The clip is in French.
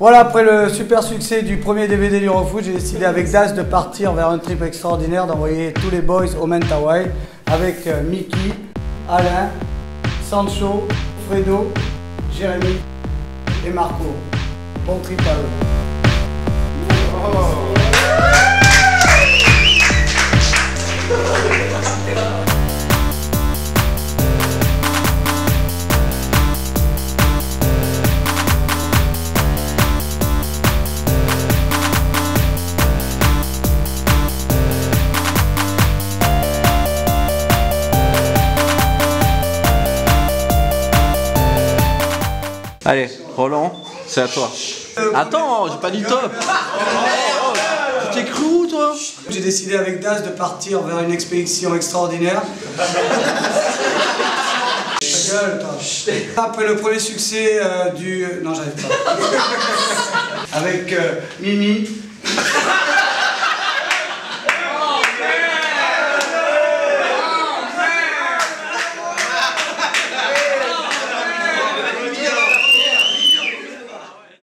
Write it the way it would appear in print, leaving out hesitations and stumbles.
Voilà, après le super succès du premier DVD du Rockfoot, j'ai décidé avec Das de partir vers un trip extraordinaire, d'envoyer tous les boys au Mentawai avec Mickey, Alain, Sancho, Fredo, Jérémy et Marco. Bon trip à eux. Allez, Roland, c'est à toi. Attends, j'ai pas dit top. Tu t'es cru où, toi? J'ai décidé avec Das de partir vers une expédition extraordinaire. Ta gueule, toi. Après le premier succès du... Non, j'arrive pas. Avec Mimi.